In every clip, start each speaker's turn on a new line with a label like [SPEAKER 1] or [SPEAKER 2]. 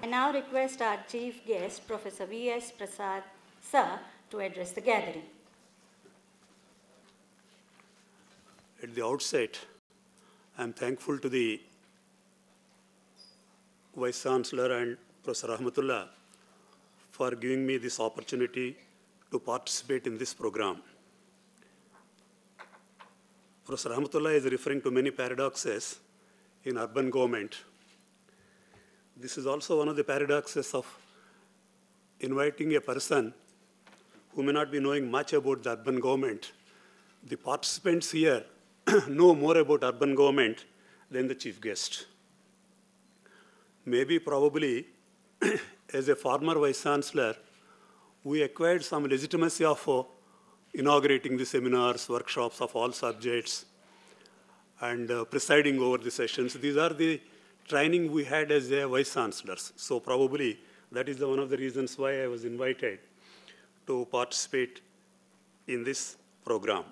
[SPEAKER 1] I now request our chief guest, Professor V.S.Prasad, sir, to address the gathering.
[SPEAKER 2] At the outset, I am thankful to the Vice Chancellor and Professor Rahmatullah for giving me this opportunity to participate in this program. Professor Rahmatullah is referring to many paradoxes in urban government. This is also one of the paradoxes of inviting a person who may not be knowing much about the urban government. The participants here know more about urban government than the chief guest. Maybe, probably, as a former Vice Chancellor, we acquired some legitimacy of inaugurating the seminars, workshops of all subjects, and presiding over the sessions. These are the training we had as a Vice Chancellors. So probably that is one of the reasons why I was invited to participate in this program.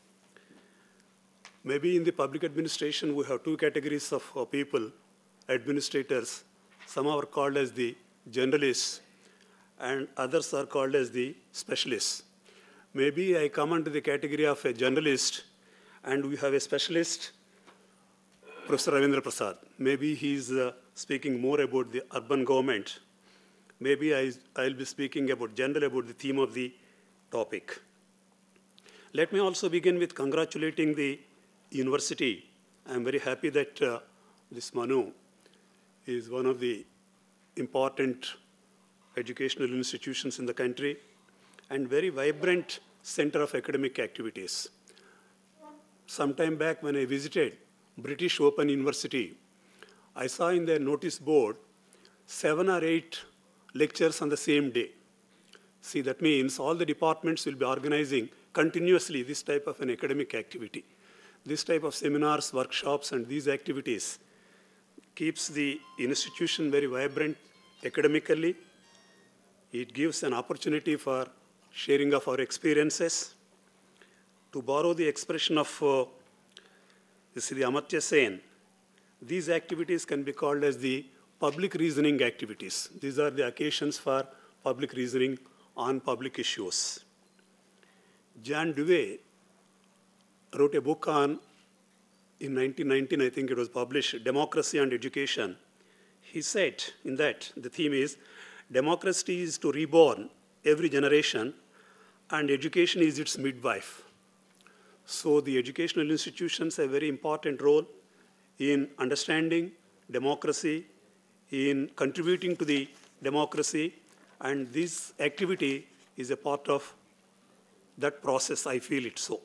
[SPEAKER 2] Maybe in the public administration, we have two categories of people, administrators. Some are called as the generalists, and others are called as the specialists. Maybe I come under the category of a generalist, and we have a specialist, Professor V.S.Prasad. Maybe he's speaking more about the urban government. Maybe I'll be speaking about the theme of the topic. Let me also begin with congratulating the university. I'm very happy that this MANUU is one of the important educational institutions in the country and very vibrant center of academic activities. Some time back when I visited British Open University, I saw in their notice board 7 or 8 lectures on the same day. See, that means all the departments will be organizing continuously this type of an academic activity. This type of seminars, workshops, and these activities keeps the institution very vibrant academically. It gives an opportunity for sharing of our experiences. To borrow the expression of Sri Amartya Sen, these activities can be called as the public reasoning activities. These are the occasions for public reasoning on public issues. John Dewey wrote a book on, in 1919, I think it was published, Democracy and Education. He said in that, the theme is, democracy is to reborn every generation, and education is its midwife. So the educational institutions have a very important role in understanding democracy, in contributing to the democracy, and this activity is a part of that process. I feel it so.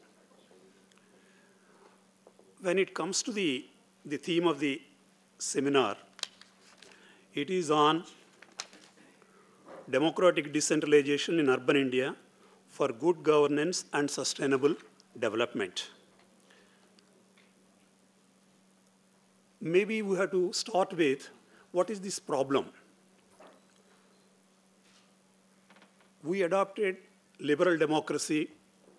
[SPEAKER 2] When it comes to the theme of the seminar, it is on democratic decentralization in urban India for good governance and sustainable development. Maybe we have to start with what is this problem? We adopted liberal democracy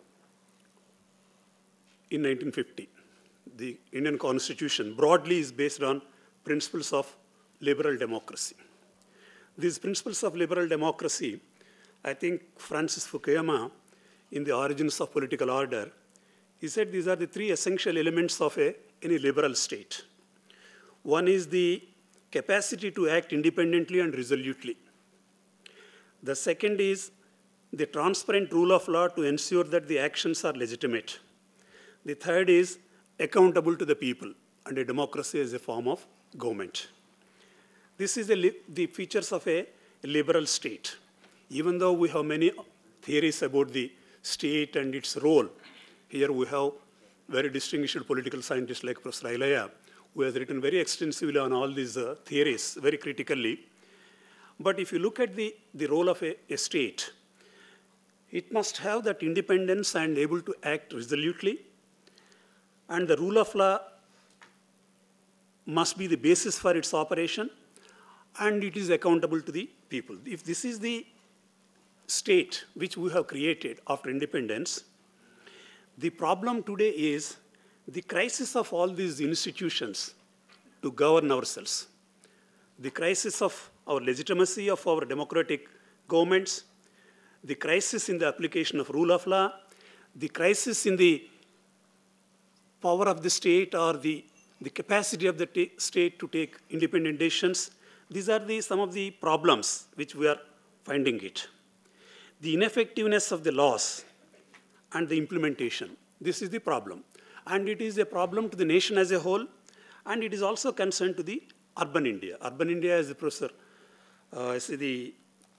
[SPEAKER 2] in 1950. The Indian Constitution broadly is based on principles of liberal democracy. These principles of liberal democracy, I think Francis Fukuyama, in The Origins of Political Order, he said these are the 3 essential elements of any liberal state. One is the capacity to act independently and resolutely. The second is the transparent rule of law to ensure that the actions are legitimate. The third is accountable to the people, and a democracy is a form of government. This is the features of a liberal state. Even though we have many theories about the state and its role, here we have very distinguished political scientists like Professor Ilaya, who has written very extensively on all these theories, very critically. But if you look at the role of a state, it must have that independence and able to act resolutely, and the rule of law must be the basis for its operation, and it is accountable to the people. If this is the state which we have created after independence, the problem today is the crisis of all these institutions to govern ourselves. The crisis of our legitimacy of our democratic governments, the crisis in the application of rule of law, the crisis in the power of the state or the capacity of the state to take independent decisions. These are some of the problems which we are finding it. The ineffectiveness of the laws and the implementation. This is the problem. And it is a problem to the nation as a whole, and it is also concerned to the urban India. Urban India, as the professor, the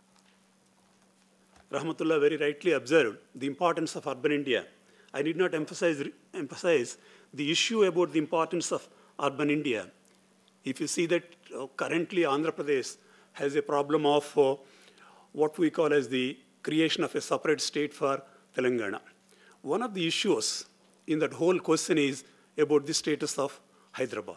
[SPEAKER 2] Rahmatullah very rightly observed, the importance of urban India. I need not emphasize the issue about the importance of urban India. If you see that currently Andhra Pradesh has a problem of what we call as the creation of a separate state for Telangana. One of the issues in that whole question is about the status of Hyderabad.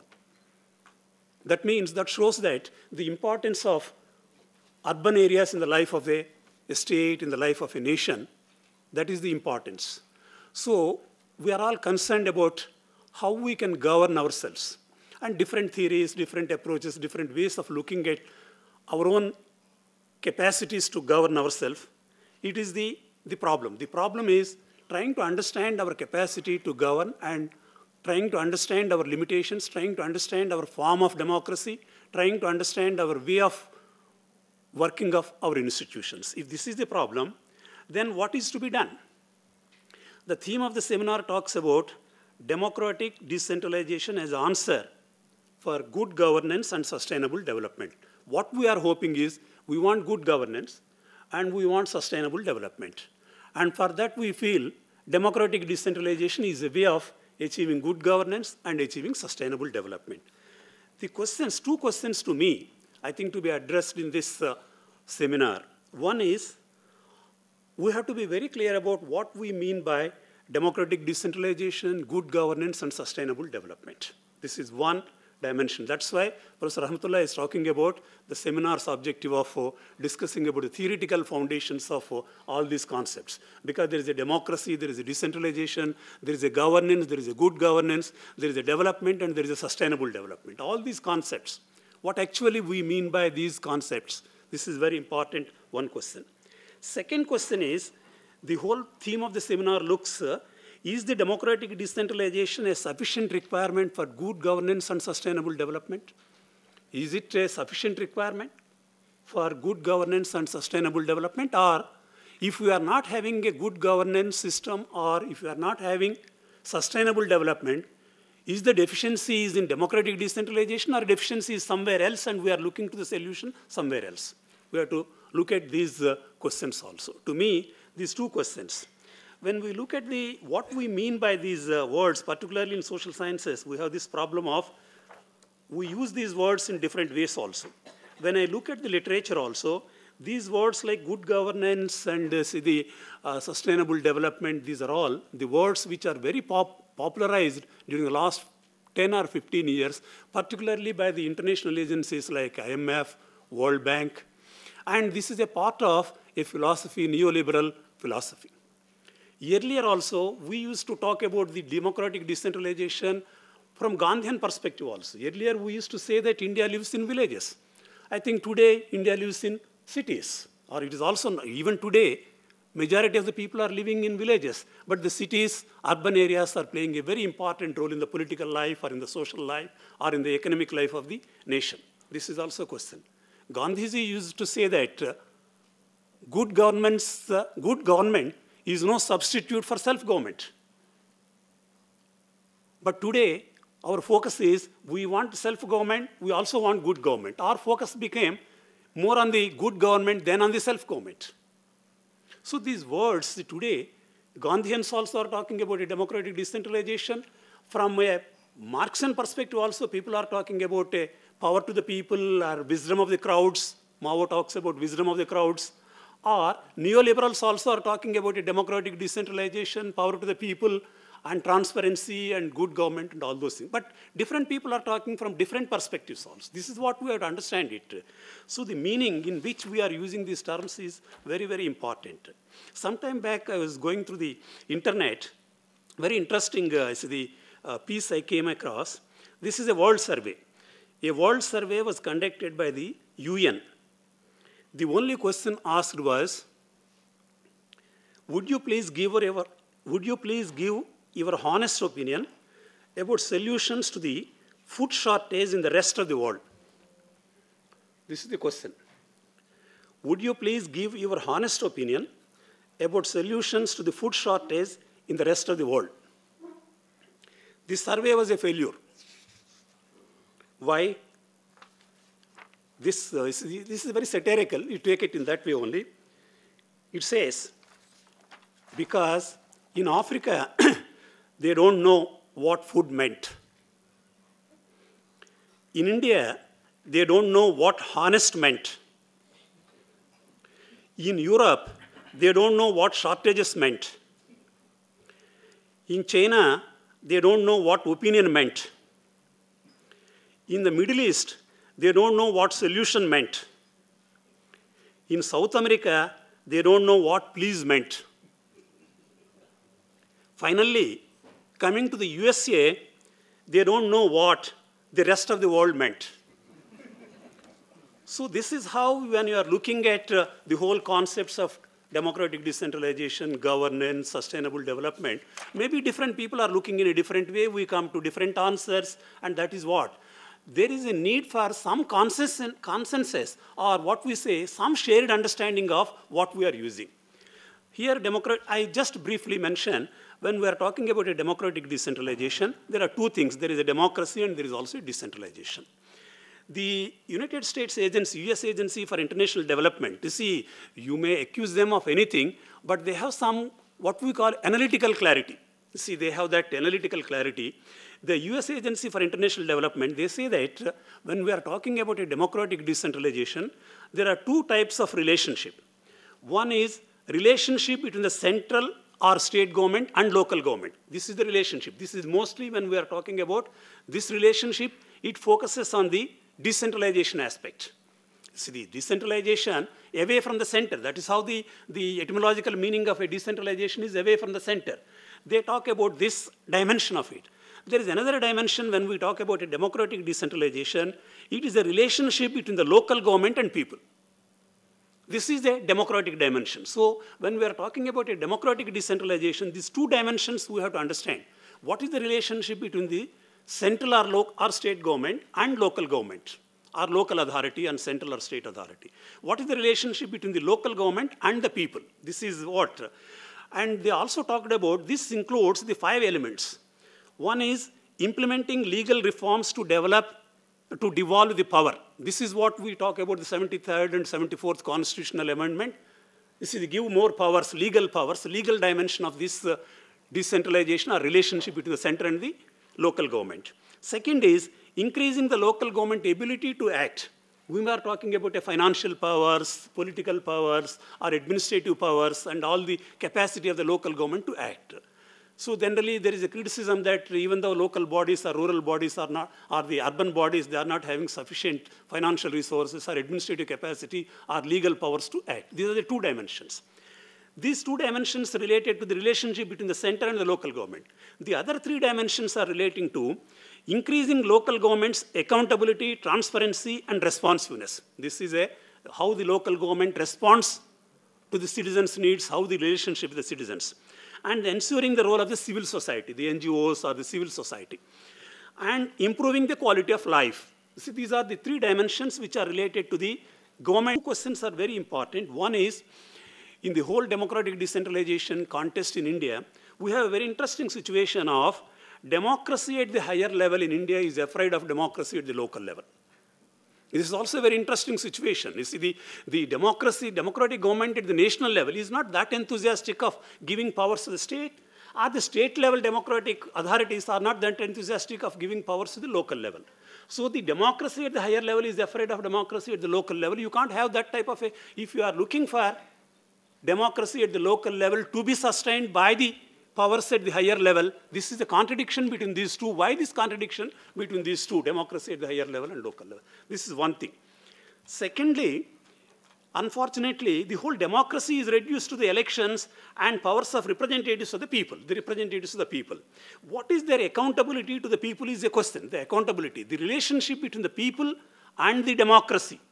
[SPEAKER 2] That means, that shows that the importance of urban areas in the life of a state, in the life of a nation, that is the importance. So we are all concerned about how we can govern ourselves. And different theories, different approaches, different ways of looking at our own capacities to govern ourselves. It is the problem. The problem is trying to understand our capacity to govern and trying to understand our limitations, trying to understand our form of democracy, trying to understand our way of working of our institutions. If this is the problem, then what is to be done? The theme of the seminar talks about democratic decentralization as an answer for good governance and sustainable development. What we are hoping is we want good governance and we want sustainable development. And for that we feel democratic decentralization is a way of achieving good governance and achieving sustainable development. The questions, two questions to me, I think to be addressed in this seminar. One is, we have to be very clear about what we mean by democratic decentralization, good governance, and sustainable development. This is one dimension. That's why Professor Rahmatullah is talking about the seminar's objective of discussing about the theoretical foundations of all these concepts. Because there is a democracy, there is a decentralization, there is a governance, there is a good governance, there is a development, and there is a sustainable development. All these concepts, what actually we mean by these concepts, this is very important, one question. Second question is, the whole theme of the seminar looks, is the democratic decentralization a sufficient requirement for good governance and sustainable development? Is it a sufficient requirement for good governance and sustainable development? Or if we are not having a good governance system, or if we are not having sustainable development, is the deficiency in democratic decentralization, or deficiency is somewhere else and we are looking to the solution somewhere else? We have to look at these questions also. To me, these two questions. When we look at what we mean by these words, particularly in social sciences, we have this problem of, we use these words in different ways also. When I look at the literature also, these words like good governance and sustainable development, these are all the words which are very popularized during the last 10 or 15 years, particularly by the international agencies like IMF, World Bank. And this is a part of a philosophy, neoliberal philosophy. Earlier also, we used to talk about the democratic decentralization from Gandhian perspective also. Earlier, we used to say that India lives in villages. I think today, India lives in cities. Or it is also, even today, majority of the people are living in villages. But the cities, urban areas are playing a very important role in the political life, or in the social life, or in the economic life of the nation. This is also a question. Gandhiji used to say that good government is no substitute for self-government. But today, our focus is, we want self-government, we also want good government. Our focus became more on the good government than on the self-government. So these words today, Gandhians also are talking about a democratic decentralization. From a Marxian perspective also, people are talking about a power to the people or wisdom of the crowds. Mao talks about wisdom of the crowds. Or neoliberals also are talking about a democratic decentralization, power to the people, and transparency and good government and all those things. But different people are talking from different perspectives also. This is what we have to understand it. So the meaning in which we are using these terms is very, very important. Sometime back, I was going through the internet. Very interesting piece I came across. This is a world survey. A world survey was conducted by the UN, The only question asked was, would you please give your honest opinion about solutions to the food shortage in the rest of the world? This is the question. Would you please give your honest opinion about solutions to the food shortage in the rest of the world? This survey was a failure. Why? This is very satirical. You take it in that way only. It says, because in Africa, they don't know what food meant. In India, they don't know what honest meant. In Europe, they don't know what shortages meant. In China, they don't know what opinion meant. In the Middle East, they don't know what solution meant. In South America, they don't know what please meant. Finally, coming to the USA, they don't know what the rest of the world meant. So this is how, when you are looking at the whole concepts of democratic decentralization, governance, sustainable development, maybe different people are looking in a different way, we come to different answers, and that is what? There is a need for some consensus, or what we say, some shared understanding of what we are using. Here, I just briefly mention, when we are talking about a democratic decentralization, there are two things. There is a democracy and there is also a decentralization. The United States agency, US Agency for International Development, you see, you may accuse them of anything, but they have some, what we call analytical clarity. You see, they have that analytical clarity. The US Agency for International Development, they say that when we are talking about a democratic decentralization, there are two types of relationship. One is relationship between the central or state government and local government. This is the relationship. This is mostly when we are talking about this relationship, it focuses on the decentralization aspect. See, the decentralization away from the center. That is how the etymological meaning of a decentralization is away from the center. They talk about this dimension of it. There is another dimension when we talk about a democratic decentralization. It is a relationship between the local government and people. This is a democratic dimension. So when we are talking about a democratic decentralization, these two dimensions we have to understand. What is the relationship between the central or state government and local government, or local authority and central or state authority? What is the relationship between the local government and the people? This is what. And they also talked about, this includes the 5 elements. One is implementing legal reforms to devolve the power. This is what we talk about the 73rd and 74th constitutional amendment. This is give more powers, legal dimension of this decentralization or relationship between the center and the local government. Second is increasing the local government ability to act. We are talking about financial powers, political powers, or administrative powers, and all the capacity of the local government to act. So generally, there is a criticism that even though local bodies or rural bodies are not, or the urban bodies, they are not having sufficient financial resources or administrative capacity or legal powers to act. These are the two dimensions. These two dimensions are related to the relationship between the center and the local government. The other 3 dimensions are relating to increasing local government's accountability, transparency, and responsiveness. This is how the local government responds to the citizens' needs, how the relationship with the citizens. And ensuring the role of the civil society, the NGOs or the civil society. And improving the quality of life. See, these are the 3 dimensions which are related to the government. 2 questions are very important. One is, in the whole democratic decentralization contest in India, we have a very interesting situation of democracy at the higher level in India is afraid of democracy at the local level. This is also a very interesting situation. You see, the democratic government at the national level is not that enthusiastic of giving powers to the state, or the state level democratic authorities are not that enthusiastic of giving powers to the local level. So the democracy at the higher level is afraid of democracy at the local level. You can't have that type of if you are looking for democracy at the local level to be sustained by the powers at the higher level, this is a contradiction between these two. Why this contradiction between these two, democracy at the higher level and local level? This is one thing. Secondly, unfortunately, the whole democracy is reduced to the elections and powers of representatives of the people, the representatives of the people. What is their accountability to the people is a question, the accountability, the relationship between the people and the democracy.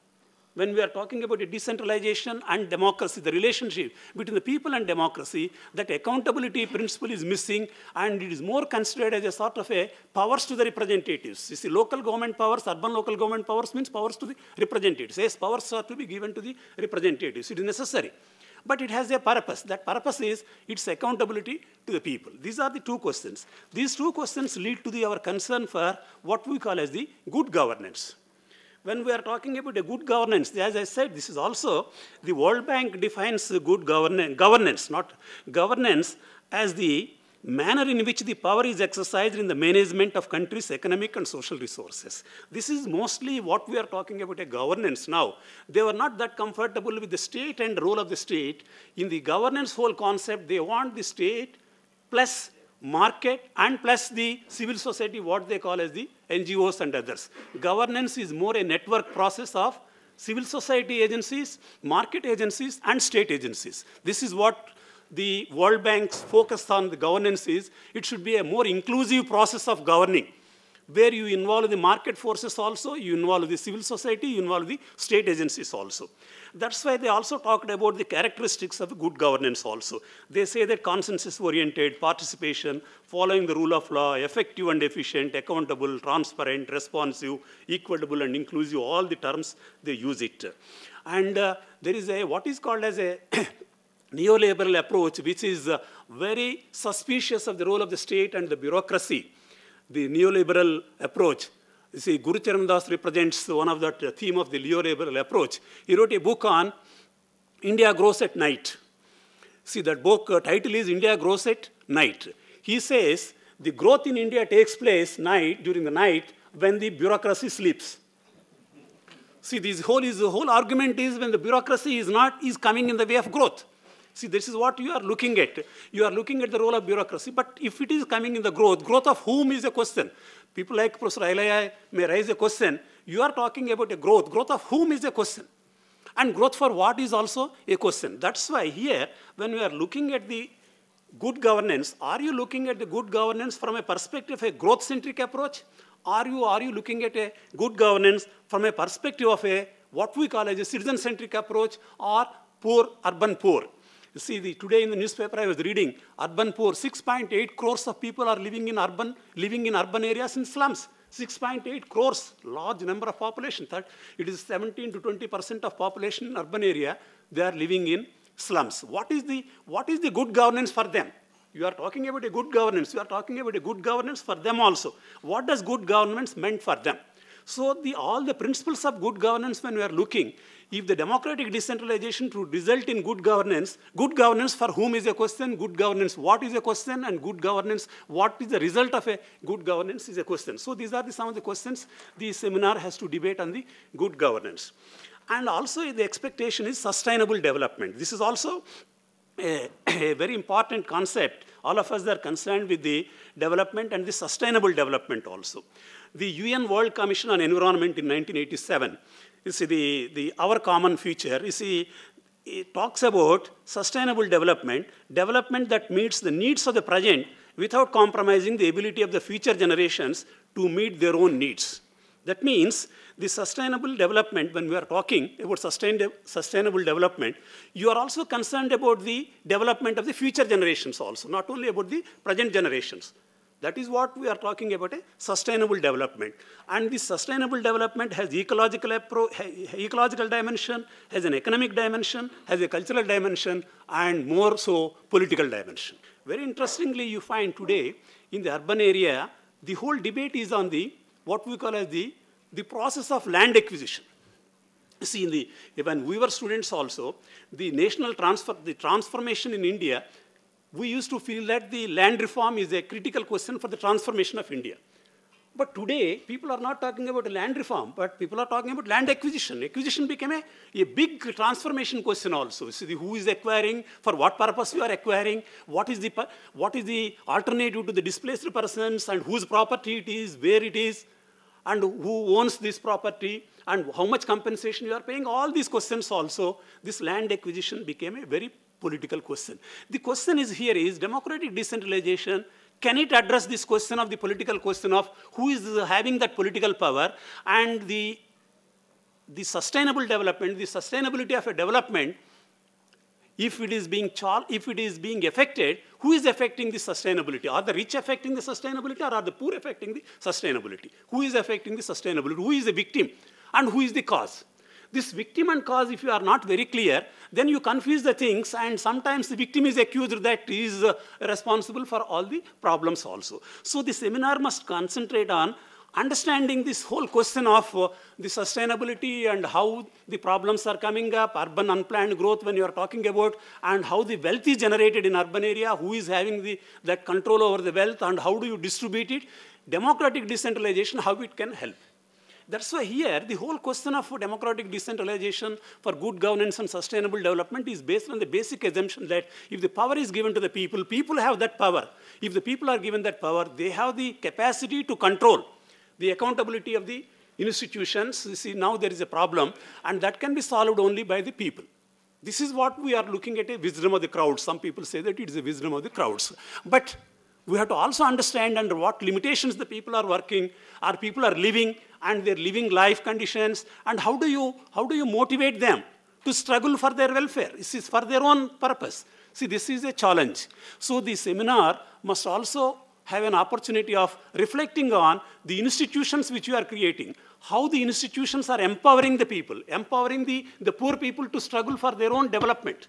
[SPEAKER 2] when we are talking about a decentralization and democracy, the relationship between the people and democracy, that accountability principle is missing, and it is more considered as a sort of a powers to the representatives. You see, local government powers, urban local government powers means powers to the representatives. Yes, powers are to be given to the representatives. It is necessary. But it has a purpose. That purpose is its accountability to the people. These are the two questions. These two questions lead to our concern for what we call as the good governance. When we are talking about a good governance, as I said, this is also, the World Bank defines good governance, not governance, as the manner in which the power is exercised in the management of countries' economic and social resources. This is mostly what we are talking about a governance now. They were not that comfortable with the state and role of the state. In the governance whole concept, they want the state plus market and plus the civil society, what they call as the NGOs and others. Governance is more a network process of civil society agencies, market agencies, and state agencies. This is what the World Bank's focus on the governance is. It should be a more inclusive process of governing, where you involve the market forces also, you involve the civil society, you involve the state agencies also. That's why they also talked about the characteristics of good governance also. They say that consensus-oriented, participation, following the rule of law, effective and efficient, accountable, transparent, responsive, equitable and inclusive, all the terms, they use it. And there is what is called as a neoliberal approach, which is very suspicious of the role of the state and the bureaucracy. The neoliberal approach. You see, Guru Charan Das represents one of that theme of the neoliberal approach. He wrote a book on India Grows at Night. See, that book title is India Grows at Night. He says the growth in India takes place during the night when the bureaucracy sleeps. See, his whole argument is when the bureaucracy is coming in the way of growth. See, this is what you are looking at. You are looking at the role of bureaucracy, but if it is coming in the growth of whom is a question. People like Professor Ailaya may raise a question. You are talking about a growth of whom is a question. And growth for what is also a question. That's why here, when we are looking at the good governance, are you looking at the good governance from a perspective of a growth-centric approach? Are you looking at a good governance from a perspective of what we call as a citizen-centric approach, or poor, urban poor? You see, today in the newspaper I was reading, urban poor, 6.8 crores of people are living in urban areas in slums. 6.8 crores, large number of population. It is 17 to 20% of population in urban area, they are living in slums. What is the good governance for them? You are talking about a good governance. You are talking about a good governance for them also. What does good governance meant for them? So all the principles of good governance when we are looking, if the democratic decentralization to result in good governance for whom is a question, good governance what is a question, and good governance what is the result of a good governance is a question. So these are some of the questions the seminar has to debate on the good governance. And also the expectation is sustainable development. This is also a very important concept. All of us are concerned with the development and the sustainable development also. The UN World Commission on Environment in 1987, you see our common future, you see, it talks about sustainable development that meets the needs of the present without compromising the ability of the future generations to meet their own needs. That means the sustainable development, when we are talking about sustainable development, you are also concerned about the development of the future generations also, not only about the present generations. That is what we are talking about, a sustainable development. And this sustainable development has ecological dimension, has an economic dimension, has a cultural dimension, and more so political dimension. Very interestingly, you find today in the urban area, the whole debate is on what we call as the process of land acquisition. See, when we were students also, the transformation in India, we used to feel that the land reform is a critical question for the transformation of India. But today, people are not talking about land reform, but people are talking about land acquisition. Acquisition became a big transformation question also. See, who is acquiring, for what purpose you are acquiring, what is the alternative to the displaced persons, and whose property it is, where it is, and who owns this property, and how much compensation you are paying. All these questions also, this land acquisition became a very political question. The question is democratic decentralization, can it address this question of the political question of who is having that political power, and the the sustainable development, the sustainability of a development, if it is being affected, who is affecting the sustainability? Are the rich affecting the sustainability, or are the poor affecting the sustainability? Who is affecting the sustainability? Who is the victim and who is the cause? This victim and cause, if you are not very clear, then you confuse the things, and sometimes the victim is accused that he is responsible for all the problems also. So the seminar must concentrate on understanding this whole question of the sustainability and how the problems are coming up, urban unplanned growth when you are talking about, and how the wealth is generated in urban area, who is having that control over the wealth, and how do you distribute it, democratic decentralization, how it can help. That's why here the whole question of democratic decentralization for good governance and sustainable development is based on the basic assumption that if the power is given to the people, people have that power. If the people are given that power, they have the capacity to control the accountability of the institutions. You see, now there is a problem, and that can be solved only by the people. This is what we are looking at, a wisdom of the crowds. Some people say that it is a wisdom of the crowds. But we have to also understand under what limitations the people are working, or people are living, and their living life conditions, and how do you motivate them to struggle for their welfare? This is for their own purpose. See, this is a challenge. So the seminar must also have an opportunity of reflecting on the institutions which you are creating, how the institutions are empowering the people, empowering the poor people to struggle for their own development.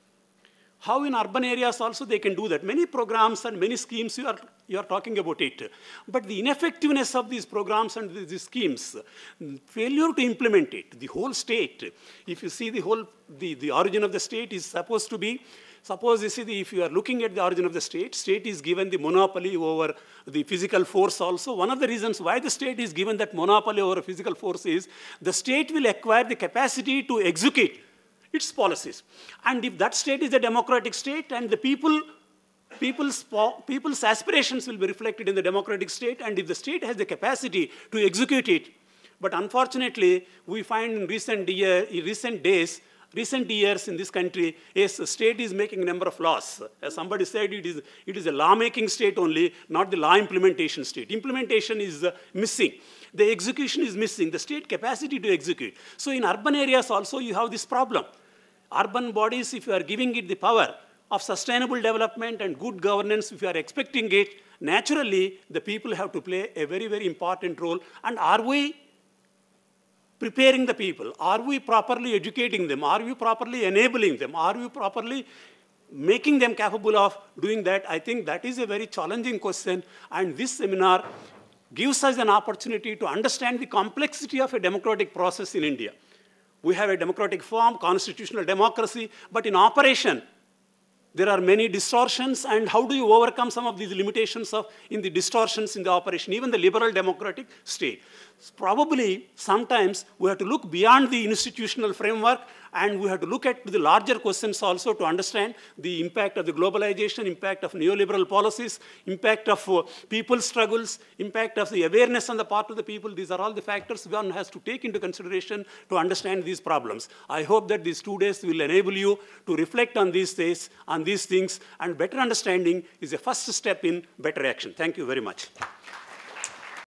[SPEAKER 2] How in urban areas also they can do that. Many programs and many schemes you are talking about it. But the ineffectiveness of these programs and these schemes, failure to implement it, the whole state, if you see the origin of the state is supposed to be, suppose you see if you are looking at the origin of the state is given the monopoly over the physical force also. One of the reasons why the state is given that monopoly over physical force is the state will acquire the capacity to execute its policies. And if that state is a democratic state, and the people's aspirations will be reflected in the democratic state, and if the state has the capacity to execute it. But unfortunately, we find in recent years in this country, yes, the state is making a number of laws. As somebody said, it is a law-making state only, not the law implementation state. Implementation is missing. The execution is missing, the state capacity to execute. So in urban areas also, you have this problem. Urban bodies, if you are giving it the power of sustainable development and good governance, if you are expecting it, naturally, the people have to play a very, very important role. And are we preparing the people? Are we properly educating them? Are we properly enabling them? Are we properly making them capable of doing that? I think that is a very challenging question, and this seminar gives us an opportunity to understand the complexity of a democratic process in India. We have a democratic form, constitutional democracy, but in operation, there are many distortions, and how do you overcome some of these limitations in the distortions in the operation, even the liberal democratic state? Probably, sometimes, we have to look beyond the institutional framework, and we have to look at the larger questions also to understand the impact of the globalization, impact of neoliberal policies, impact of people's struggles, impact of the awareness on the part of the people. These are all the factors one has to take into consideration to understand these problems. I hope that these 2 days will enable you to reflect on these things, and better understanding is a first step in better action. Thank you very much.